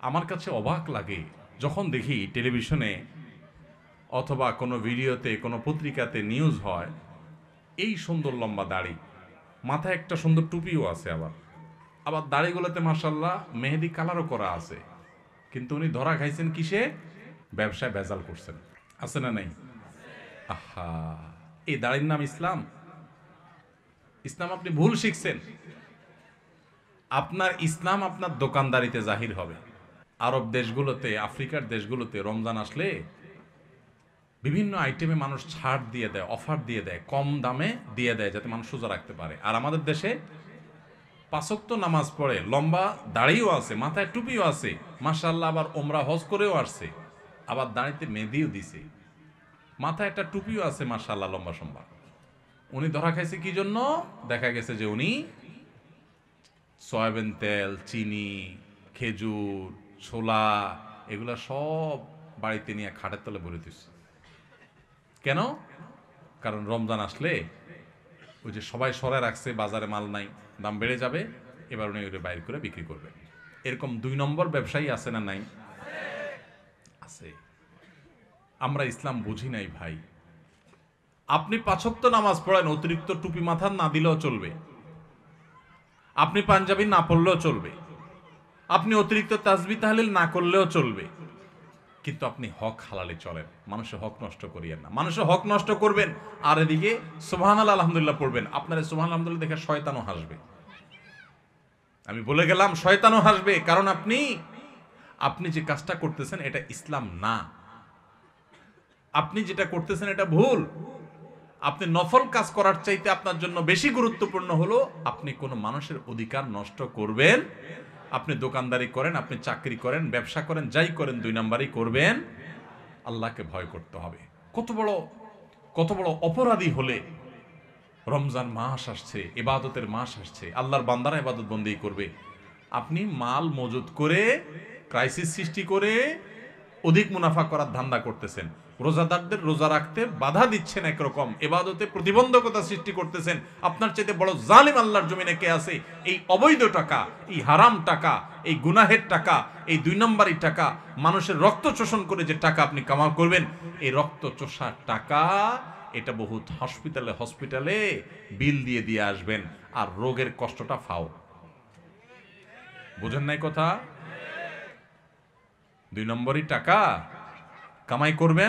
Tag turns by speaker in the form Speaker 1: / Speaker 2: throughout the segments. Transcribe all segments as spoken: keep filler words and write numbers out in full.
Speaker 1: আমার কাছে অবাক লাগে যখন দেখি টেলিভিশনে অথবা কোনো ভিডিওতে কোনো পত্রিকাতে নিউজ হয়, এই সুন্দর লম্বা দাড়ি, মাথায় একটা সুন্দর টুপিও আছে, আবার আবার দাড়িগুলোতে মাশাআল্লাহ মেহেদি কালারও করা আছে, কিন্তু উনি ধরা খাইছেন কিসে? ব্যবসায় ভেজাল করছেন। আছে না নাই? আহা, এই দাড়ির নাম ইসলাম? ইসলাম আপনি ভুল শিখছেন। আপনার ইসলাম আপনার দোকানদারিতে জাহির হবে। আরব দেশগুলোতে, আফ্রিকার দেশগুলোতে রমজান আসলে বিভিন্ন আইটেমে মানুষ ছাড় দিয়ে দেয়, অফার দিয়ে দেয়, কম দামে দিয়ে দেয় যাতে মানুষ সোজা রাখতে পারে। আর আমাদের দেশে পাঁচ ওয়াক্ত নামাজ পড়ে, লম্বা দাড়িও আছে, মাথায় টুপিও আছে, মাশাআল্লাহ, আবার ওমরা হজ করেও আসছে, আবার দাড়িতে মেহেদিও দিছে, মাথায় একটা টুপিও আছে, মাশাআল্লাহ, লম্বা সম্বা। উনি ধরা খাইছে কি জন্য? দেখা গেছে যে উনি সয়াবিন তেল, চিনি, খেজুর, ছোলা এগুলা সব বাড়িতে নিয়ে খাটের তলে ভরে দিচ্ছে। কেন? কারণ রমজান আসলে ওই যে সবাই সরাই রাখছে, বাজারে মাল নাই, দাম বেড়ে যাবে, এবার উনি ওটা বাইর করে বিক্রি করবে। এরকম দুই নম্বর ব্যবসায়ী আছে না নাই? আছে। আমরা ইসলাম বুঝি নাই ভাই। আপনি পাঁচ ওয়াক্ত নামাজ পড়েন, অতিরিক্ত টুপি মাথার না দিলেও চলবে, আপনি পাঞ্জাবি না পড়লেও চলবে, আপনি অতিরিক্ত তাসবিহ তাহলিল না করলেও চলবে, কিন্তু আপনি হক হালালে চলেন। মানুষের হক নষ্ট করিয়েন না। মানুষের হক নষ্ট করবেন আর এদিকে সুবহানাল্লাহ আলহামদুলিল্লাহ পড়বেন, আপনার সুবহানাল্লাহ আলহামদুলিল্লাহ দেখে শয়তানও হাসবে। আমি বলে গেলাম, শয়তানও হাসবে, কারণ আপনি আপনি যে কাজটা করতেছেন এটা ইসলাম না। আপনি যেটা করতেছেন এটা ভুল। আপনি নফল কাজ করার চাইতে আপনার জন্য বেশি গুরুত্বপূর্ণ হলো আপনি কোনো মানুষের অধিকার নষ্ট করবেন। আপনি দোকানদারি করেন, আপনি চাকরি করেন, ব্যবসা করেন, যাই করেন, দুই নাম্বারই করবেন। আল্লাহকে ভয় করতে হবে। কত বড় কত বড় অপরাধী হলে রমজান মাস আসছে, ইবাদতের মাস আসছে, আল্লাহর বান্দারা ইবাদত বন্দি করবে, আপনি মাল মজুত করে ক্রাইসিস সৃষ্টি করে অধিক মুনাফা করার ধান্দা করতেছেন। রোজাদারদের রোজা রাখতে বাধা দিচ্ছেন, একরকম ইবাদতে প্রতিবন্ধকতা সৃষ্টি করতেছেন। আপনার চাইতে বড় জালিম আল্লাহর জমিনে কে আছে? এই অবৈধ টাকা, এই হারাম টাকা, এই গুনাহের টাকা, এই দুই নম্বরই টাকা, মানুষের রক্ত শোষণ করে যে টাকা আপনি কামাল করবেন, এই রক্ত চোষা টাকা এটা বহুত হসপিটালে হসপিটালে বিল দিয়ে দিয়ে আসবেন, আর রোগের কষ্টটা ফাও। বুঝেন নাই কথা? দুই নম্বরই টাকা কামাই করবেন,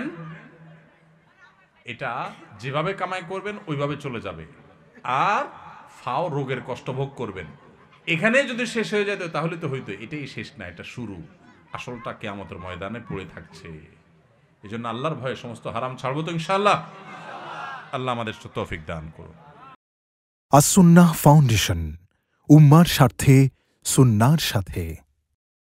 Speaker 1: এটা যেভাবে কামাই করবেন ওইভাবে চলে যাবে, আর ফাও রোগের কষ্ট ভোগ করবেন। এখানে যদি শেষ হয়ে যেত তাহলে তো হইতো। এটাই শেষ না, এটা শুরু। আসলটা কিয়ামতের ময়দানে পড়ে থাকছে। এই জন্য আল্লাহর ভয়ে সমস্ত হারাম ছাড়বো তো ইনশাআল্লাহ। আল্লাহ আমাদের তৌফিক দান করুন।
Speaker 2: আস-সুন্নাহ ফাউন্ডেশন, উম্মার স্বার্থে সুন্নাহর সাথে।